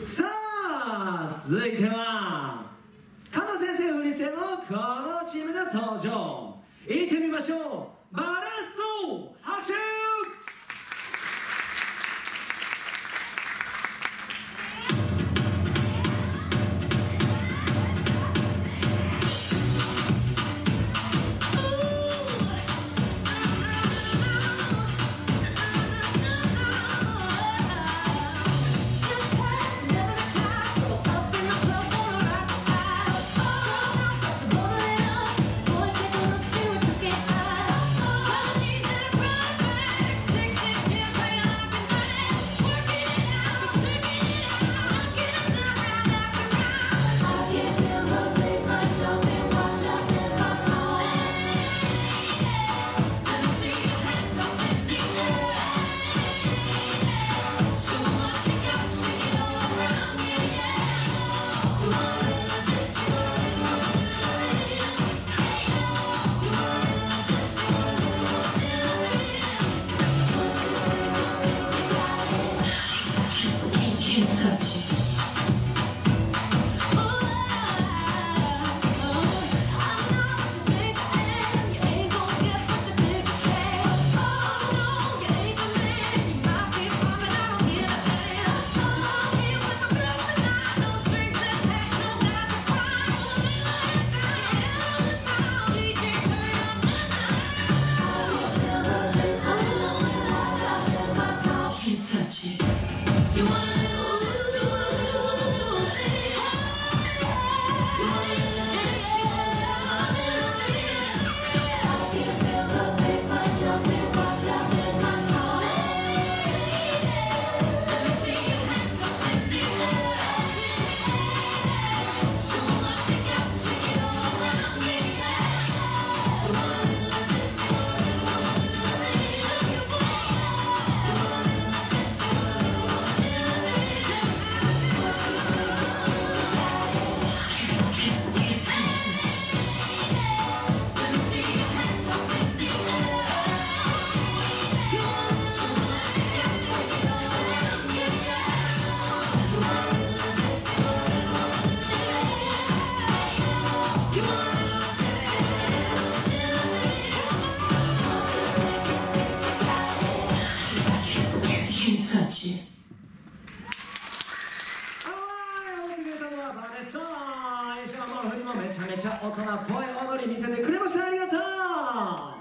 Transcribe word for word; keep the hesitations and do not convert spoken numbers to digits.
さあ続いてはカナ先生振り付けのこのチームが登場。行ってみましょう。バレスト拍手。めちゃめちゃ大人っぽい踊り見せてくれました。ありがとう。